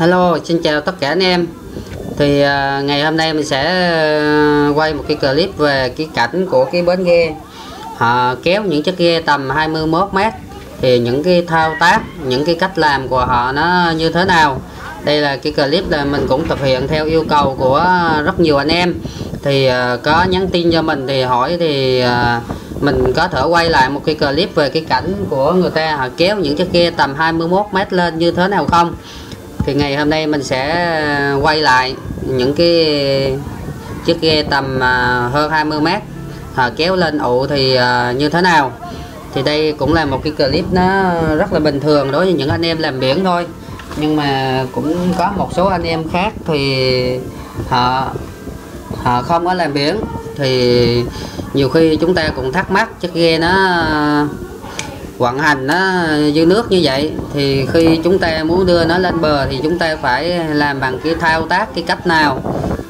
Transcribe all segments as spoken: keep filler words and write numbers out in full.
Hello, xin chào tất cả anh em. Thì uh, ngày hôm nay mình sẽ uh, quay một cái clip về cái cảnh của cái bến ghe. Họ kéo những chiếc ghe tầm hai mươi mốt mét. Thì những cái thao tác, những cái cách làm của họ nó như thế nào. Đây là cái clip là mình cũng thực hiện theo yêu cầu của rất nhiều anh em. Thì uh, có nhắn tin cho mình thì hỏi thì uh, mình có thể quay lại một cái clip về cái cảnh của người ta họ kéo những chiếc ghe tầm hai mươi mốt mét lên như thế nào không. Thì ngày hôm nay mình sẽ quay lại những cái chiếc ghe tầm hơn hai mươi mét họ kéo lên ụ thì như thế nào. Thì đây cũng là một cái clip nó rất là bình thường đối với những anh em làm biển thôi, nhưng mà cũng có một số anh em khác thì họ họ không có làm biển, thì nhiều khi chúng ta cũng thắc mắc chiếc ghe nó vận hành nó dưới nước như vậy, thì khi chúng ta muốn đưa nó lên bờ thì chúng ta phải làm bằng cái thao tác cái cách nào.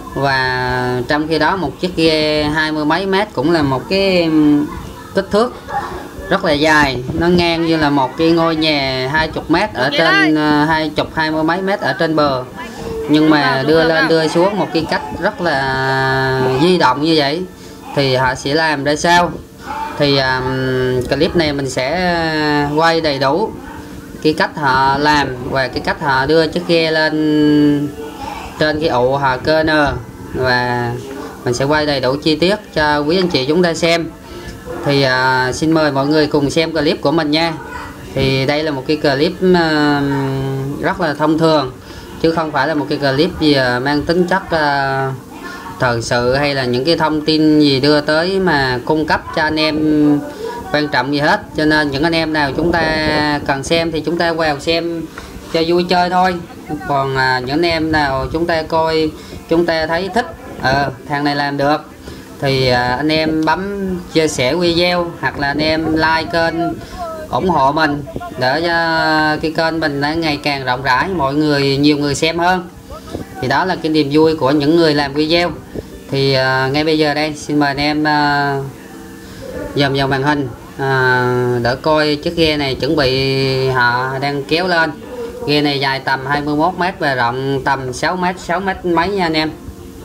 Và trong khi đó một chiếc ghe hai mươi mấy mét cũng là một cái kích thước rất là dài, nó ngang như là một cái ngôi nhà hai mươi mét ở trên hai chục hai mươi mấy mét ở trên bờ, nhưng mà đưa lên đưa xuống một cái cách rất là di động như vậy thì họ sẽ làm ra sao. Thì um, clip này mình sẽ quay đầy đủ cái cách họ làm và cái cách họ đưa chiếc ghe lên trên cái ụ họ cơ nờ, và mình sẽ quay đầy đủ chi tiết cho quý anh chị chúng ta xem. Thì uh, xin mời mọi người cùng xem clip của mình nha. Thì đây là một cái clip uh, rất là thông thường, chứ không phải là một cái clip gì uh, mang tính chất uh, thời sự hay là những cái thông tin gì đưa tới mà cung cấp cho anh em quan trọng gì hết. Cho nên những anh em nào chúng ta cần xem thì chúng ta vào xem cho vui chơi thôi. Còn à, những anh em nào chúng ta coi chúng ta thấy thích ờ thằng này làm được thì à, anh em bấm chia sẻ video hoặc là anh em like kênh ủng hộ mình để cho cái kênh mình nó ngày càng rộng rãi, mọi người nhiều người xem hơn. Thì đó là cái niềm vui của những người làm video. Thì uh, ngay bây giờ đây xin mời anh em uh, dòm vào màn hình uh, để coi chiếc ghe này chuẩn bị họ đang kéo lên. Ghe này dài tầm hai mươi mốt mét và rộng tầm sáu mét, sáu mét mấy nha anh em.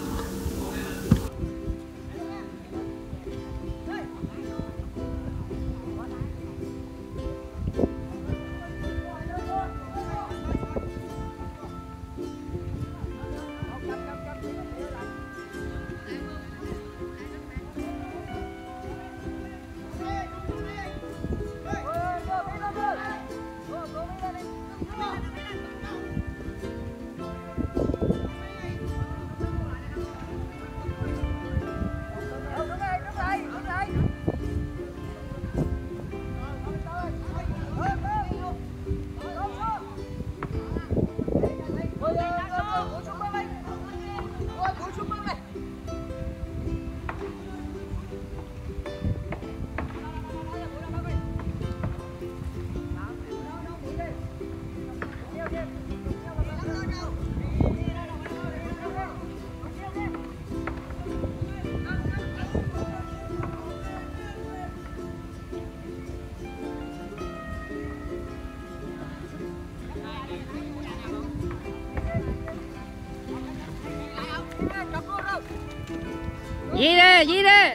Gì đây, gì đây?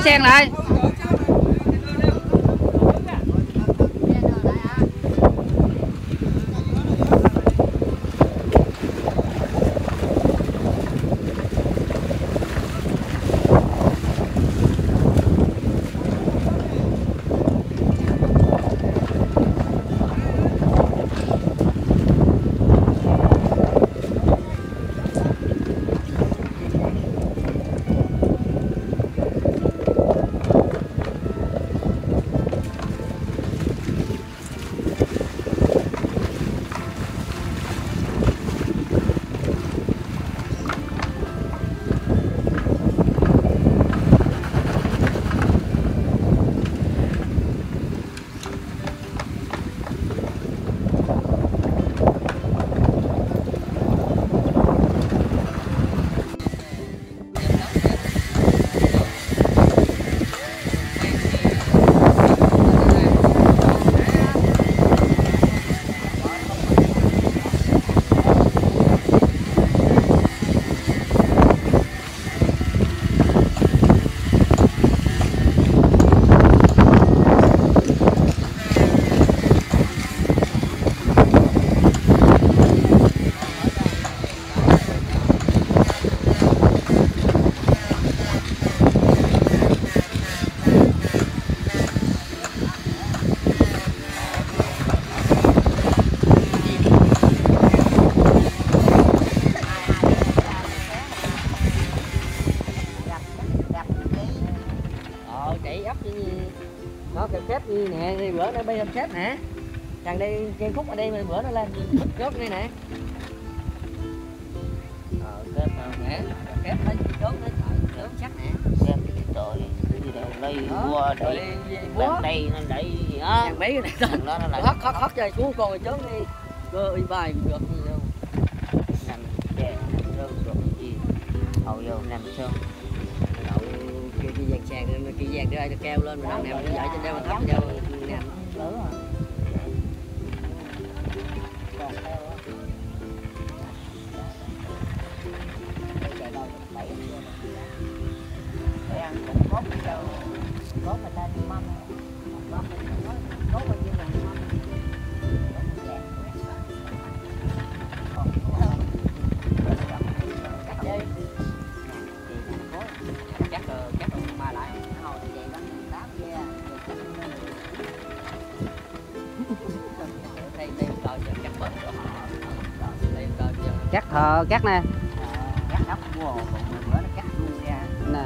sen lại. Nó kẹp xếp như nè, thì bữa nó bay kẹp xếp nè. Thằng đây cây khúc ở đây mà bữa nó lên chốt đây nè. Ờ kẹp nè, kẹp lên chốt lên chốt chắc nè. Xem cái trời cái gì đâu đây búa đây búa đây nó đẩy gì á. Thằng mấy cái này tên nó nó hót hót hót chơi xuống con rồi chốt đi. Cơ y bài được gì đâu. Nằm chè đâu được gì. Hầu vô nằm sơn. Đậu kia cái dàn sàn kia dàn đưa ai nó keo lên mà nó nằm nó dạy trên đây mà thấp vô nè. Lớn rồi. Ăn cũng có cái đâu có người ta đi mâm mâm có bao nhiêu là mâm Chắc rồi chắc rồi mà lại hồi vậy đó đáp ve đây đây coi cho chắc bớt cho họ đây coi cho Cắt thờ cắt nè. cắt ốc mua bữa nó cắt luôn ra Nè.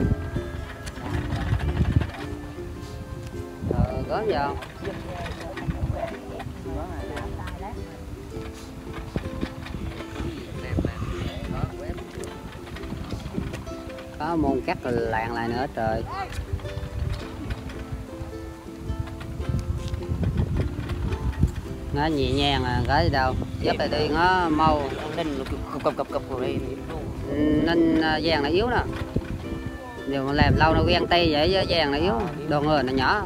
Ờ, có giờ có môn cắt lạng lại nữa trời. Nó nhẹ nhàng à, cái gì đâu dấp lại đi nó mau nên cục cục cục cục rồi nên vàng nó yếu nè, nếu mà làm lâu nó quen tay vậy vàng nó yếu, đồ người nó nhỏ.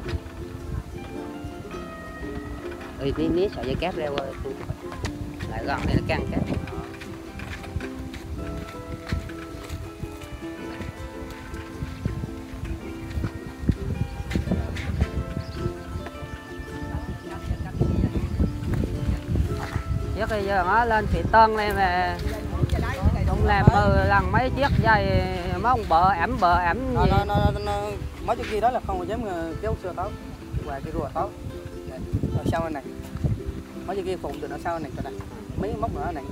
Ơi tí ní sợi dây cáp ra qua lại gần để nó căng cáp. Trước bây giờ nó lên thị tân này mà không làm mười lần mấy chiếc dây mấy ông bợ ẩm bợ ẩm nó, nó, nó, nó, mấy chiếc kia đó là không có dám kéo xưa táo và cái rùa táo ở sau này mấy chiếc kia phụng từ nó sau này này mấy móc nữa này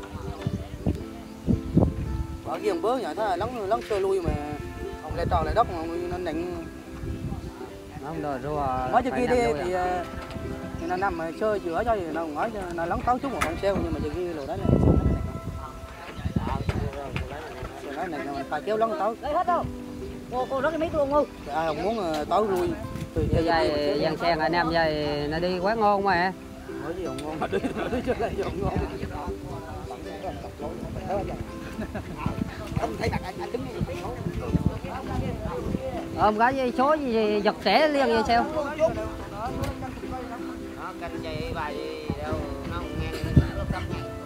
ở kia bớ nhỏ thế lóng lóng xưa lui mà ông lại tròn lại đất mà nó nặng không đồ rùa mấy chiếc kia đi thì thì nó nằm chơi chữa cho thì nó nói nó lóng táo chút một con xeo nhưng mà chiếc kia rồi đấy này nói này mình phải kéo lóng táo lấy hết đâu cô cô rất cái mấy luôn không ai không muốn táo lui từ dây dàn sen anh em dây nó đi quá ngon mà. nói gì không ngon mà đi đi chơi lại không ngon không thấy mặt anh anh đứng ôm cái dây số gì giật xẻ liền vậy sao nó canh dây bài đâu nó nghe nó